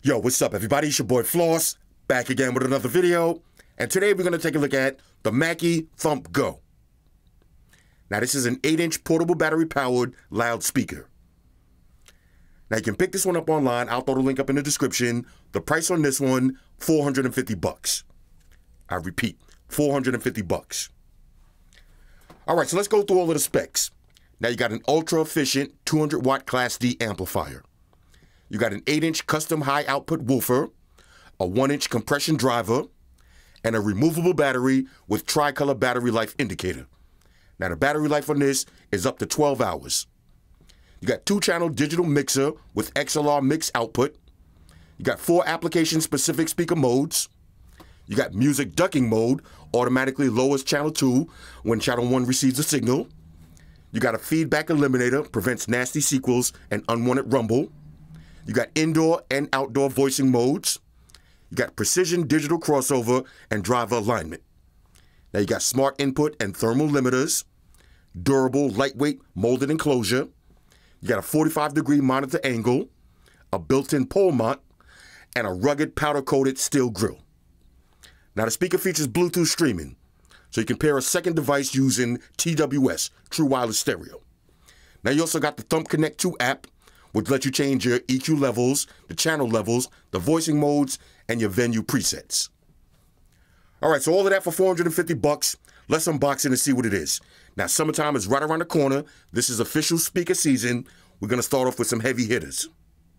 Yo, what's up, everybody? It's your boy Floss, back again with another video. And today we're going to take a look at the Mackie Thump Go. Now, this is an 8-inch portable battery-powered loudspeaker. Now, you can pick this one up online. I'll throw the link up in the description. The price on this one, $450. I repeat, $450. All right, so let's go through all of the specs. Now, you got an ultra-efficient 200-watt Class D amplifier. You got an 8-inch custom high-output woofer, a 1-inch compression driver, and a removable battery with tricolor battery life indicator. Now, the battery life on this is up to 12 hours. You got 2-channel digital mixer with XLR mix output. You got 4 application-specific speaker modes. You got music ducking mode, automatically lowers channel 2 when channel 1 receives a signal. You got a feedback eliminator, prevents nasty sequels and unwanted rumble. You got indoor and outdoor voicing modes. You got precision digital crossover and driver alignment. Now you got smart input and thermal limiters, durable, lightweight, molded enclosure. You got a 45-degree monitor angle, a built-in pole mount, and a rugged powder-coated steel grille. Now the speaker features Bluetooth streaming, so you can pair a second device using TWS, True Wireless Stereo. Now you also got the Thump Connect 2 app, which lets you change your EQ levels, the channel levels, the voicing modes, and your venue presets. All right, so all of that for $450. Let's unbox it and see what it is. Now, summertime is right around the corner. This is official speaker season. We're going to start off with some heavy hitters.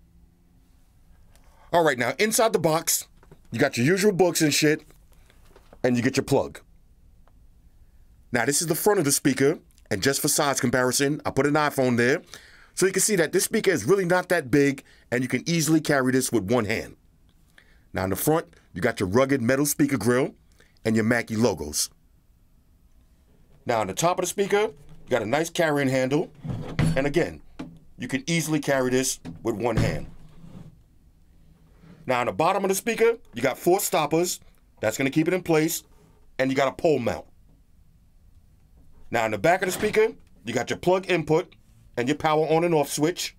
All right, now, inside the box, you got your usual books and shit, and you get your plug. Now, this is the front of the speaker, and just for size comparison, I put an iPhone there, so you can see that this speaker is really not that big, and you can easily carry this with one hand. Now, in the front, you got your rugged metal speaker grill and your Mackie logos. Now, on the top of the speaker, you got a nice carrying handle, and again, you can easily carry this with one hand. Now, on the bottom of the speaker, you got 4 stoppers. That's going to keep it in place, and you got a pole mount. Now, in the back of the speaker, you got your plug input and your power on and off switch.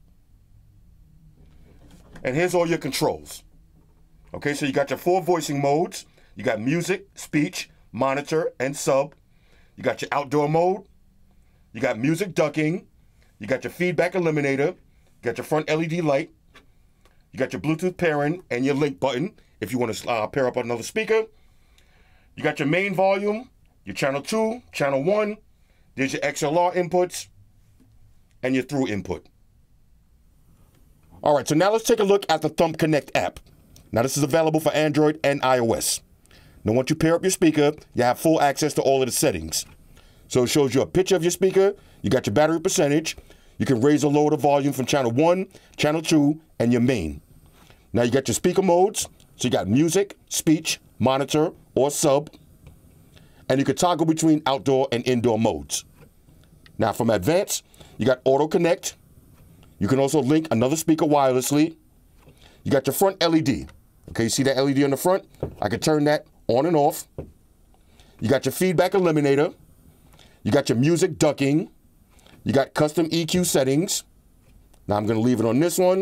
And here's all your controls. Okay, so you got your 4 voicing modes. You got music, speech, monitor, and sub. You got your outdoor mode. You got music ducking. You got your feedback eliminator. You got your front LED light. You got your Bluetooth pairing and your link button if you want to pair up another speaker. You got your main volume, your channel 2, channel 1. There's your XLR inputs and your through input. All right, so now let's take a look at the Thump Connect app. Now, this is available for Android and iOS. Now, once you pair up your speaker, you have full access to all of the settings. So it shows you a picture of your speaker, you got your battery percentage, you can raise or lower the volume from channel 1, channel 2, and your main. Now, you got your speaker modes, so you got music, speech, monitor, or sub, and you can toggle between outdoor and indoor modes. Now, from advanced, you got auto connect. You can also link another speaker wirelessly. You got your front LED. Okay, you see that LED on the front? I can turn that on and off. You got your feedback eliminator. You got your music ducking. You got custom EQ settings. Now I'm going to leave it on this one.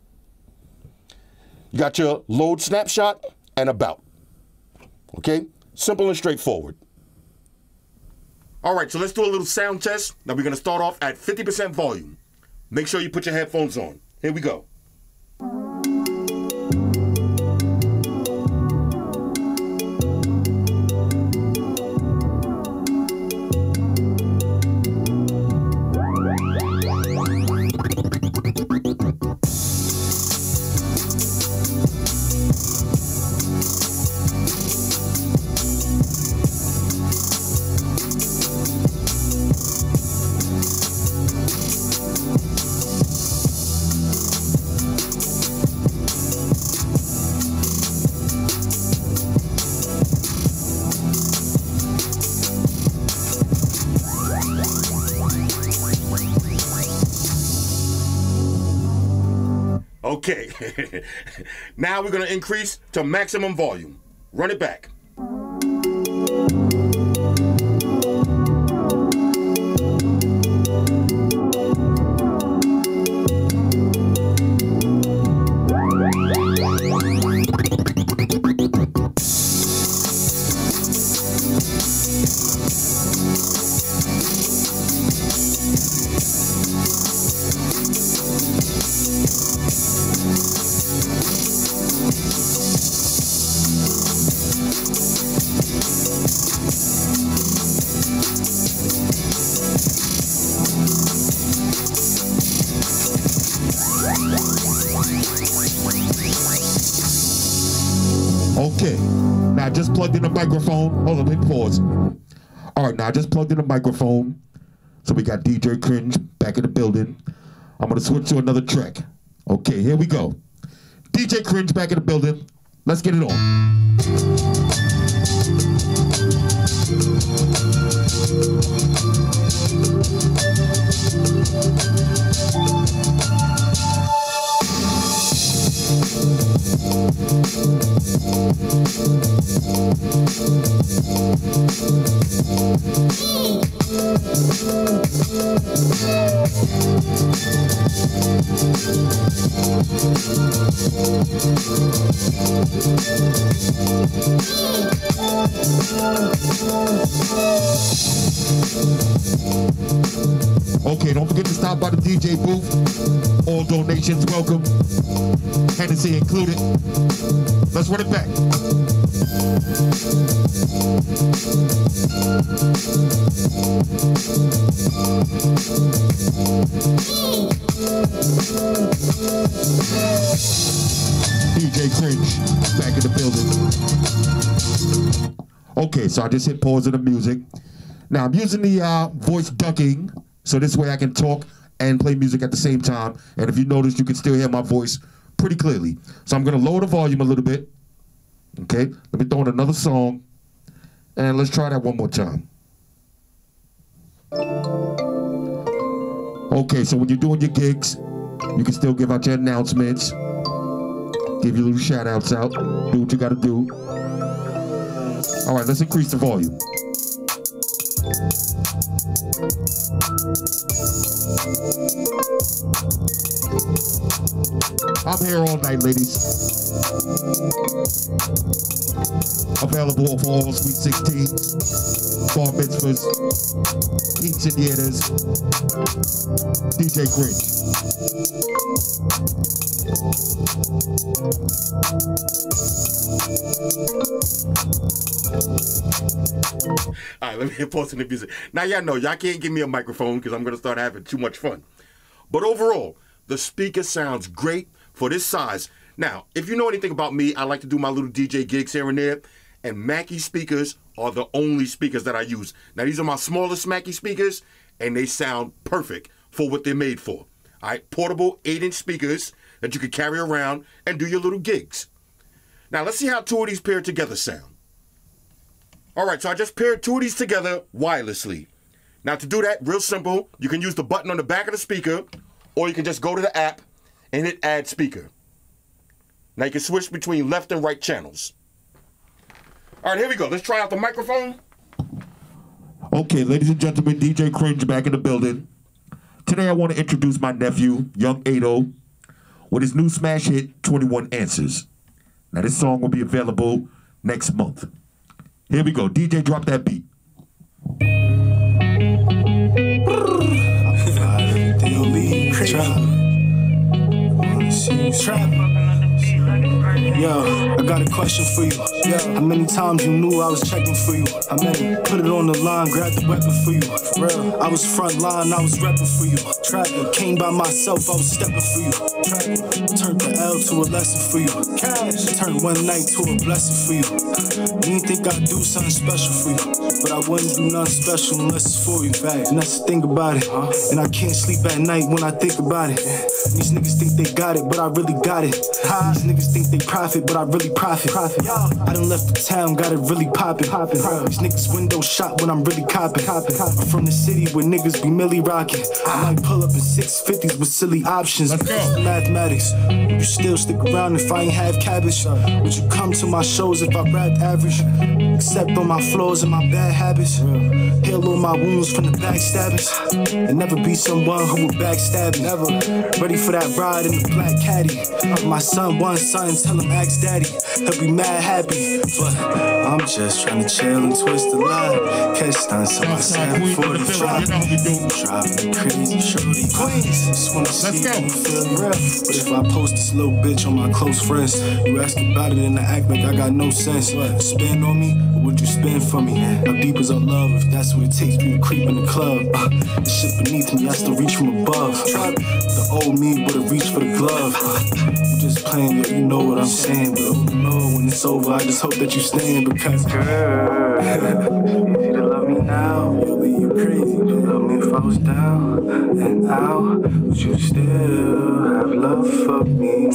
You got your load snapshot and about. Okay, simple and straightforward. All right, so let's do a little sound test. Now we're going to start off at 50% volume. Make sure you put your headphones on. Here we go. Okay, now we're going to increase to maximum volume. Run it back. Okay, now I just plugged in the microphone. Hold on, let me pause. All right, now I just plugged in the microphone. So we got DJ Cringe back in the building. I'm gonna switch to another track. Okay, here we go. DJ Cringe back in the building. Let's get it on. Okay, don't forget to stop by the DJ booth. All donations welcome. Hennessy included. Let's run it back. DJ Cringe back in the building. Okay, so I just hit pause of the music. Now I'm using the voice ducking, so this way I can talk and play music at the same time. And if you notice, you can still hear my voice pretty clearly. So I'm gonna lower the volume a little bit. Okay, let me throw in another song. And let's try that one more time. Okay, so when you're doing your gigs, you can still give out your announcements. Give your little shout outs out. Do what you gotta do. All right, let's increase the volume. I'm here all night, ladies. Available for all Sweet 16s, bar mitzvahs, quinceañeras, DJ Cringe. All right, let me hit pause in the music. Now y'all know, y'all can't give me a microphone because I'm going to start having too much fun. But overall, the speaker sounds great for this size. Now, if you know anything about me, I like to do my little DJ gigs here and there, and Mackie speakers are the only speakers that I use. Now, these are my smallest Mackie speakers, and they sound perfect for what they're made for. All right, portable 8-inch speakers that you can carry around and do your little gigs. Now, let's see how two of these paired together sound. All right, so I just paired two of these together wirelessly. Now, to do that, real simple, you can use the button on the back of the speaker, or you can just go to the app and hit Add Speaker. Now, you can switch between left and right channels. All right, here we go. Let's try out the microphone. Okay, ladies and gentlemen, DJ Cringe back in the building. Today, I want to introduce my nephew, Young Ado, with his new smash hit, 21 Answers. Now, this song will be available next month. Here we go. DJ, drop that beat. Trap. Yo, I got a question for you. Yo, how many times you knew I was checking for you? How many? Put it on the line, grab the weapon for you. For real, I was front line, I was repping for you. Trapping, came by myself, I was stepping for you. Trapping, turned the L to a lesson for you. Cash, turned one night to a blessing for you. You didn't think I'd do something special for you, but I wouldn't do nothing special unless it's for you. Fact. And that's the thing about it. And I can't sleep at night when I think about it. These niggas think they got it, but I really got it. These niggas think they profit, but I really profit. I done left the town, got it really poppin'. These niggas window shot when I'm really copping. I'm from the city where niggas be milli rockin'. I might pull up in 650s with silly options. Mathematics, you still stick around if I ain't have cabbage? Would you come to my shows if I rap average? Except on my flaws and my bad habits. Heal all my wounds from the backstabbings. And never be someone who would backstab me. Never. Ready for that ride in the black caddy. My son wants something, tell him ask daddy. He'll be mad happy. But I'm just trying to chill and twist the line. Catch stunts on my side before the drop. Driving crazy, shorty queens. Just wanna see you feel real. But if I post this little bitch on my close friends, you ask about it and I act like I got no sense. Spend on me, or would you spend for me? How deep is our love if that's what it takes for you to creep in the club? The shit beneath me, I still reach from above. The old me would've reached for the glove. You just playing, yo, you know what I'm saying. But oh no, when it's over, I just hope that you stand. Because girl, easy to love me now, really you crazy to love me if I was down and out. Would you still have love for me?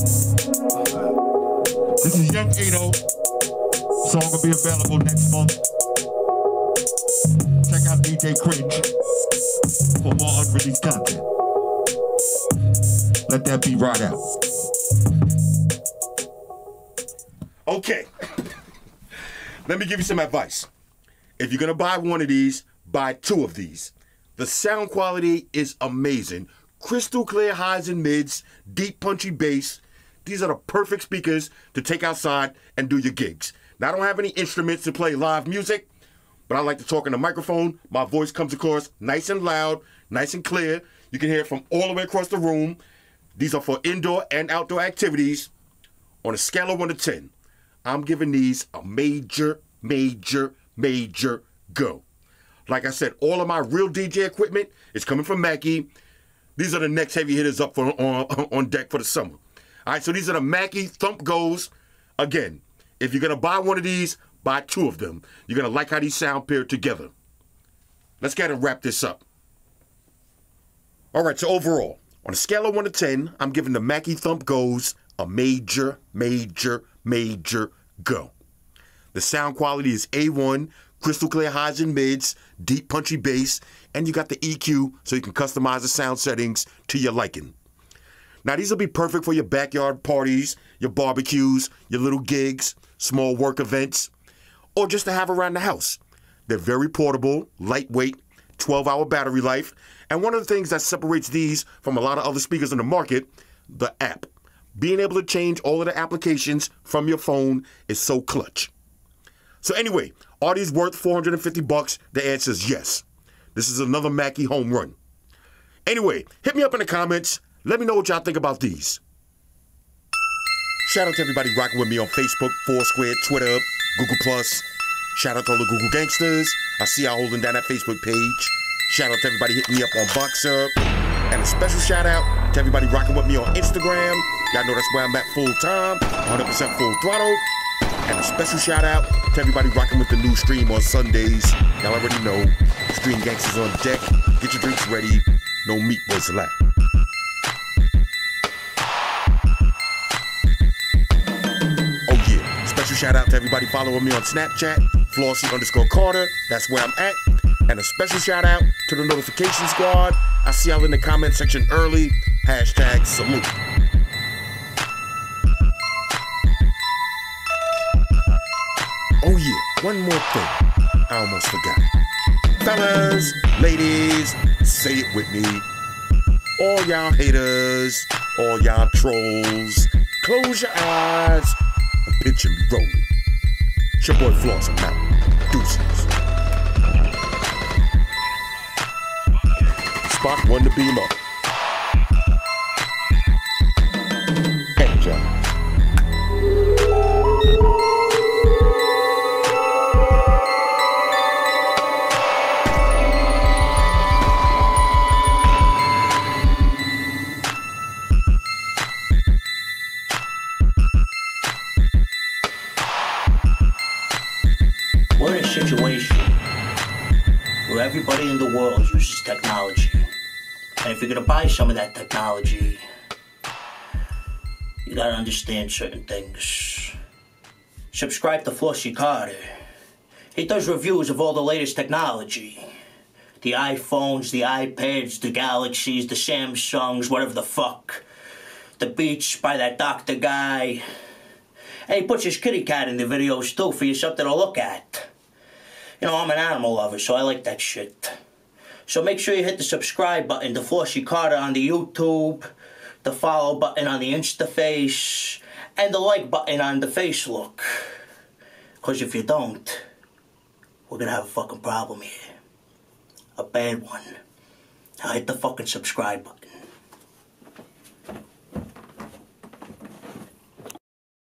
This is Young Ado. Song will be available next month. Check out DJ Cringe for more unreleased content. Let that beat right out. Okay. Let me give you some advice. If you're going to buy one of these, buy two of these. The sound quality is amazing. Crystal clear highs and mids, deep punchy bass. These are the perfect speakers to take outside and do your gigs. Now, I don't have any instruments to play live music, but I like to talk in the microphone. My voice comes across nice and loud, nice and clear. You can hear it from all the way across the room. These are for indoor and outdoor activities. On a scale of 1 to 10, I'm giving these a major, major, major go. Like I said, all of my real DJ equipment is coming from Mackie. These are the next heavy hitters up on deck for the summer. All right, so these are the Mackie Thump Go's. Again, if you're going to buy one of these, buy two of them. You're going to like how these sound paired together. Let's get and wrap this up. All right, so overall, on a scale of 1 to 10, I'm giving the Mackie Thump Go's a major, major, major go. The sound quality is A1, crystal clear highs and mids, deep punchy bass, and you got the EQ so you can customize the sound settings to your liking. Now, these will be perfect for your backyard parties, your barbecues, your little gigs, small work events, or just to have around the house. They're very portable, lightweight, 12-hour battery life, and one of the things that separates these from a lot of other speakers in the market, the app. Being able to change all of the applications from your phone is so clutch. So anyway, are these worth $450? The answer is yes. This is another Mackie home run. Anyway, hit me up in the comments. Let me know what y'all think about these. Shout out to everybody rocking with me on Facebook, Foursquare, Twitter, Google+. Shout out to all the Google gangsters. I see y'all holding down that Facebook page. Shout out to everybody hitting me up on Boxer. And a special shout out to everybody rocking with me on Instagram. Y'all know that's where I'm at full time, 100% full throttle. And a special shout out to everybody rocking with the new stream on Sundays. Y'all already know, Stream Gangsters on deck. Get your drinks ready. No meat was allowed. Shout out to everybody following me on Snapchat, Flossie_Carter. That's where I'm at. And a special shout out to the notification squad. I see y'all in the comment section early. Hashtag salute. Oh yeah, one more thing. I almost forgot. Fellas, ladies, say it with me. All y'all haters, all y'all trolls, close your eyes. Pitch and be rolling. It's your boy Floss, I'm out. Deuces. Spot 1 to beam up. Enjoy. We're in a situation where everybody in the world uses technology. And if you're gonna buy some of that technology, you gotta understand certain things. Subscribe to Flossie Carter. He does reviews of all the latest technology. The iPhones, the iPads, the Galaxies, the Samsungs, whatever the fuck. The Beats by that doctor guy. And he puts his kitty cat in the videos too for you something to look at. You know, I'm an animal lover, so I like that shit. So make sure you hit the subscribe button to Flossie Carter on the YouTube, the follow button on the Instaface, and the like button on the Facelook. Because if you don't, we're gonna have a fucking problem here. A bad one. Now hit the fucking subscribe button.